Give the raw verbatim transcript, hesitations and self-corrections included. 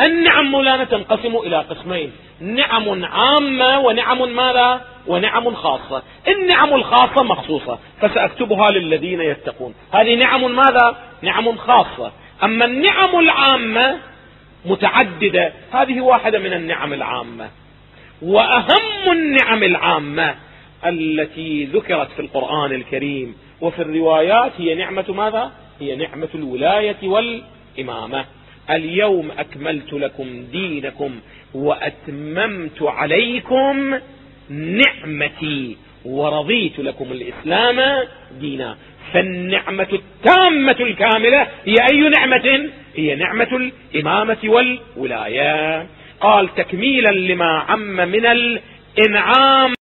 النعم مولانا تنقسم إلى قسمين: نعم عامة ونعم ماذا؟ ونعم خاصة. النعم الخاصة مخصوصة فسأكتبها للذين يتقون، هذه نعم ماذا؟ نعم خاصة. أما النعم العامة متعددة، هذه واحدة من النعم العامة. وأهم النعم العامة التي ذكرت في القرآن الكريم وفي الروايات هي نعمة ماذا؟ هي نعمة الولاية والإمامة. اليوم أكملت لكم دينكم وأتممت عليكم نعمتي ورضيت لكم الإسلام دينا. فالنعمة التامة الكاملة هي أي نعمة؟ هي نعمة الإمامة والولاية. قال تكميلا لما عم من الإنعام